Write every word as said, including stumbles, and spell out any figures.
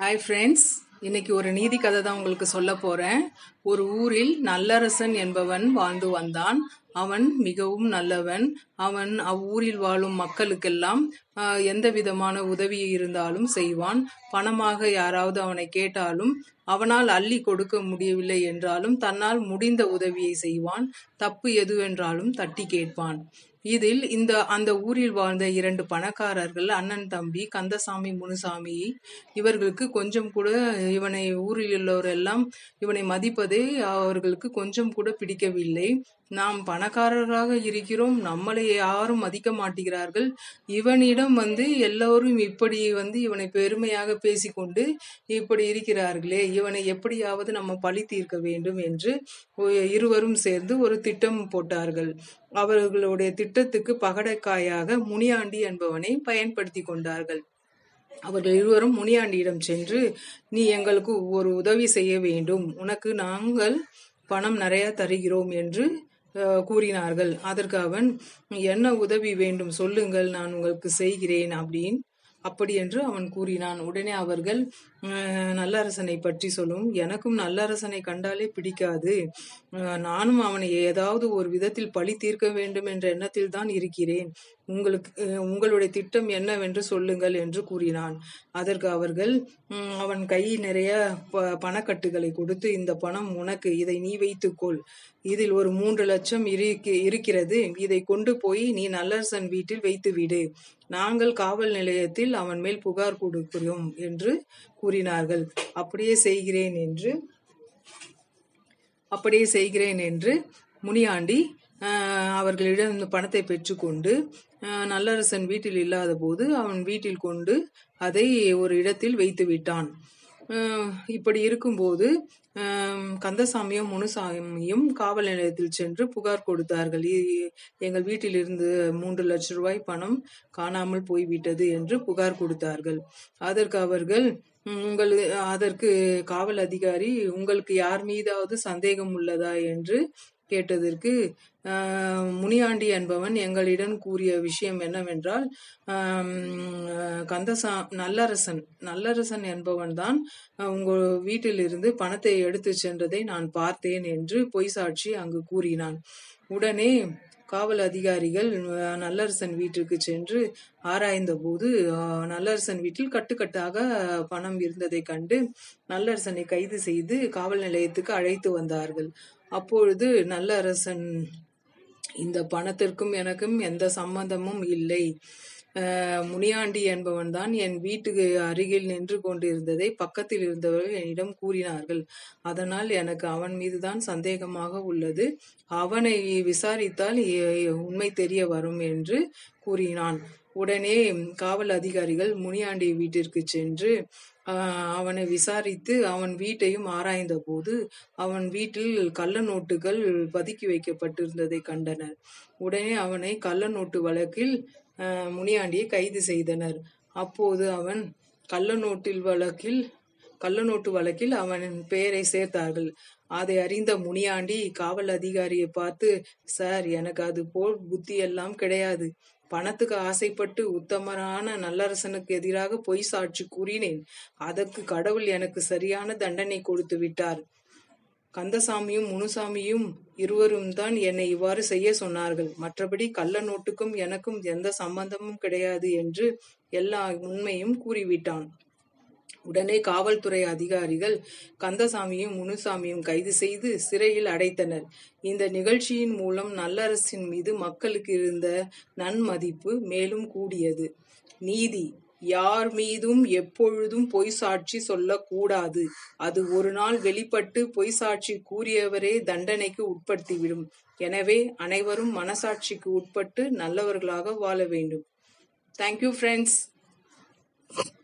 Hi friends, இன்னைக்கு ஒரு நீதி கதை தான் உங்களுக்கு சொல்ல போறேன். ஒரு ஊரில் நல்லரசன் என்பவன் வாழ்ந்து வந்தான். அவன் மிகவும் நல்லவன். அவன் அவ்வூரில் வாழும் மக்களுக்கெல்லாம் ஆஹ், எந்த விதமான உதவி இருந்தாலும் செய்வான். பணமாக யாராவது அவனை கேட்டாலும் அவனால் அள்ளி கொடுக்க முடியவில்லை என்றாலும் தன்னால் முடிந்த உதவியை செய்வான். தப்பு எதுவென்றாலும் தட்டி கேட்பான். இதில் இந்த அந்த ஊரில் வாழ்ந்த இரண்டு பணக்காரர்கள், அண்ணன் தம்பி கந்தசாமி முனுசாமி, இவர்களுக்கு கொஞ்சம் கூட இவனை ஊரில் உள்ளவரெல்லாம் இவனை மதிப்பதே அவர்களுக்கு கொஞ்சம் கூட பிடிக்கவில்லை. நாம் பணக்காரராக இருக்கிறோம், நம்மளை யாரும் மதிக்க மாட்டேங்கிறார்கள், இவனிடம் வந்து எல்லோரும் இப்படி வந்து இவனை பெருமையாக பேசிக்கொண்டு இப்படி இருக்கிறார்களே, இவனை எப்படியாவது நம்ம பழி தீர்க்க வேண்டும் என்று இருவரும் சேர்ந்து ஒரு திட்டம் போட்டார்கள். அவர்களுடைய திட்டத்துக்கு பகடைக்காயாக முனியாண்டி என்பவனை பயன்படுத்தி கொண்டார்கள். அவர்கள் இருவரும் முனியாண்டியிடம் சென்று, நீ எங்களுக்கு ஒரு உதவி செய்ய வேண்டும், உனக்கு நாங்கள் பணம் நிறைய தருகிறோம் என்று கூறினார்கள். அதற்கு அவன், என்ன உதவி வேண்டும் சொல்லுங்கள், நான் உங்களுக்கு செய்கிறேன் அப்படின்னு அப்படி என்று அவன் கூறினான். உடனே அவர்கள், நல்லரசனை பற்றி சொல்லும், எனக்கும் நல்லரசனை கண்டாலே பிடிக்காது, நானும் அவனை ஏதாவது ஒரு விதத்தில் பழி தீர்க்க வேண்டும் என்ற எண்ணத்தில் தான் இருக்கிறேன், உங்களுக்கு உங்களுடைய திட்டம் என்னவென்று சொல்லுங்கள் என்று கூறினான். அதற்கு அவர்கள், அவன் கை நிறைய ப பணக்கட்டுகளை கொடுத்து, இந்த பணம் உனக்கு, இதை நீ வைத்துக்கொள், இதில் ஒரு மூன்று லட்சம் இருக்கிறது, இதை கொண்டு போய் நீ நல்லரசன் வீட்டில் வைத்து விடு, நாங்கள் காவல் நிலையத்தில் அவன் மேல் புகார் கொடுக்கிறோம் என்று கூறினார்கள். அப்படியே செய்கிறேன் என்று அப்படியே செய்கிறேன் என்று முனியாண்டி அவர்களிடம் இந்த பணத்தை பெற்றுக்கொண்டு நல்லரசன் வீட்டில் இல்லாத போது அவன் வீட்டில் கொண்டு அதை ஒரு இடத்தில் வைத்து விட்டான். இப்படி இருக்கும்போது கந்தசாமியும் முனுசாமியும் காவல் நிலையத்தில் சென்று புகார் கொடுத்தார்கள். எங்கள் வீட்டில் இருந்து மூன்று லட்சம் ரூபாய் பணம் காணாமல் போய்விட்டது என்று புகார் கொடுத்தார்கள். அதற்கு அவர்கள், உங்கள் அதற்கு காவல் அதிகாரி, உங்களுக்கு யார் மீதாவது சந்தேகம் உள்ளதா என்று கேட்டதற்கு முனியாண்டி என்பவன் எங்களிடம் கூறிய விஷயம் என்னவென்றால், கந்தசா நல்லரசன் நல்லரசன் என்பவன் தான் உங்கள் வீட்டிலிருந்து பணத்தை எடுத்து சென்றதை நான் பார்த்தேன் என்று பொய் சாட்சி அங்கு கூறினான். உடனே காவல் அதிகாரிகள் நல்லரசன் வீட்டுக்கு சென்று ஆராய்ந்த போது நல்லரசன் வீட்டில் கட்டுக்கட்டாக பணம் இருந்ததை கண்டு நல்லரசனை கைது செய்து காவல் நிலையத்துக்கு அழைத்து வந்தார்கள். அப்பொழுது நல்லரசன், இந்த பணத்திற்கும் எனக்கும் எந்த சம்பந்தமும் இல்லை, முனியாண்டி என்பவன் தான் என் வீட்டுக்கு அருகில் நின்று கொண்டிருந்ததை பக்கத்தில் இருந்தவர்கள் என்னிடம் கூறினார்கள், அதனால் எனக்கு அவன் மீதுதான் சந்தேகமாக உள்ளது, அவனை விசாரித்தால் உண்மை தெரிய வரும் என்று கூறினான். உடனே காவல் அதிகாரிகள் முனியாண்டி வீட்டிற்கு சென்று அவனை விசாரித்து அவன் வீட்டையும் ஆராய்ந்த போது அவன் வீட்டில் கள்ள நோட்டுகள் பதுக்கி வைக்கப்பட்டிருந்ததை கண்டனர். உடனே அவனை கள்ள நோட்டு வழக்கில் முனியாண்டியை கைது செய்தனர். அப்போது அவன் கள்ள நோட்டில் வழக்கில் கள்ள நோட்டு வழக்கில் அவன் பெயரை சேர்த்தார்கள். அதை அறிந்த முனியாண்டி காவல் அதிகாரியை பார்த்து, சார், எனக்கு அது போல் புத்தி எல்லாம் கிடையாது, பணத்துக்கு ஆசைப்பட்டு உத்தமரான நல்லரசனுக்கு எதிராக பொய் சாட்சி கூறினேன், அதற்கு கடவுள் எனக்கு சரியான தண்டனை கொடுத்து விட்டார், கந்தசாமியும் முனுசாமியும் இருவரும் தான் என்னை இவ்வாறு செய்ய சொன்னார்கள், மற்றபடி கள்ள நோட்டுக்கும் எனக்கும் எந்த சம்பந்தமும் கிடையாது என்று எல்லா உண்மையும் கூறிவிட்டான். உடனே காவல்துறை அதிகாரிகள் கந்தசாமியும் முனுசாமியும் கைது செய்து சிறையில் அடைத்தனர். இந்த நிகழ்ச்சியின் மூலம் நல்லரசின் மீது மக்களுக்கு இருந்த நன்மதிப்பு மேலும் கூடியது. நீதி: யார் மீதும் எப்பொழுதும் பொய் சாட்சி சொல்லக்கூடாது. அது ஒரு நாள் வெளிப்பட்டு பொய் சாட்சி கூறியவரே தண்டனைக்கு உட்படுத்திவிடும். எனவே அனைவரும் மனசாட்சிக்கு உட்பட்டு நல்லவர்களாக வாழ வேண்டும். Thank you friends.